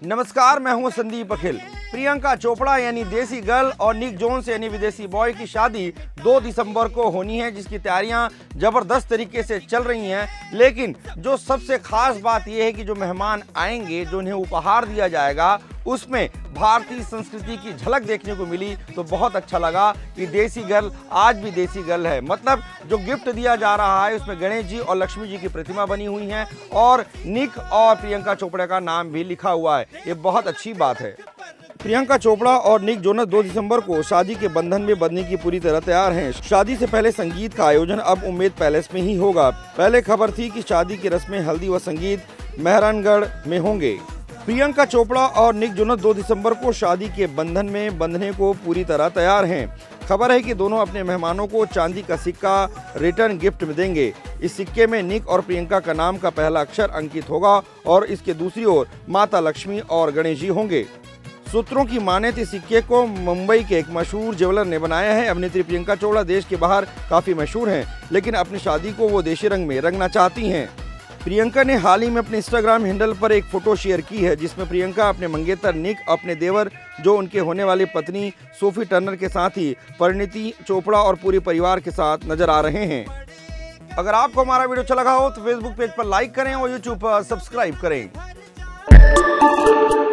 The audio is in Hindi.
नमस्कार, मैं हूं संदीप अखिल। प्रियंका चोपड़ा यानी देसी गर्ल और निक जोन्स यानी विदेशी बॉय की शादी 2 दिसंबर को होनी है, जिसकी तैयारियां जबरदस्त तरीके से चल रही हैं। लेकिन जो सबसे खास बात यह है कि जो मेहमान आएंगे, जो उन्हें उपहार दिया जाएगा, उसमें भारतीय संस्कृति की झलक देखने को मिली। तो बहुत अच्छा लगा कि देसी गर्ल आज भी देसी गर्ल है। मतलब जो गिफ्ट दिया जा रहा है उसमें गणेश जी और लक्ष्मी जी की प्रतिमा बनी हुई है और निक और प्रियंका चोपड़ा का नाम भी लिखा हुआ है। ये बहुत अच्छी बात है। प्रियंका चोपड़ा और निक जोनस 2 दिसंबर को शादी के बंधन में बंधने की पूरी तरह तैयार हैं। शादी से पहले संगीत का आयोजन अब उम्मेद पैलेस में ही होगा। पहले खबर थी कि शादी की रस्में हल्दी व संगीत मेहरानगढ़ में होंगे। प्रियंका चोपड़ा और निक जोनस 2 दिसंबर को शादी के बंधन में बंधने को पूरी तरह तैयार हैं। खबर है कि दोनों अपने मेहमानों को चांदी का सिक्का रिटर्न गिफ्ट में देंगे। इस सिक्के में निक और प्रियंका का नाम का पहला अक्षर अंकित होगा और इसके दूसरी ओर माता लक्ष्मी और गणेश जी होंगे। सूत्रों की माने तो सिक्के को मुंबई के एक मशहूर ज्वेलर ने बनाया है। अभिनेत्री प्रियंका चोपड़ा देश के बाहर काफ़ी मशहूर हैं, लेकिन अपनी शादी को वो देशी रंग में रंगना चाहती हैं। प्रियंका ने हाल ही में अपने इंस्टाग्राम हैंडल पर एक फोटो शेयर की है, जिसमें प्रियंका अपने मंगेतर निक, अपने देवर जो उनके होने वाली पत्नी सोफी टर्नर के साथ ही परिणीति चोपड़ा और पूरे परिवार के साथ नजर आ रहे हैं। अगर आपको हमारा वीडियो अच्छा लगा हो तो फेसबुक पेज पर लाइक करें और यूट्यूब पर सब्सक्राइब करें।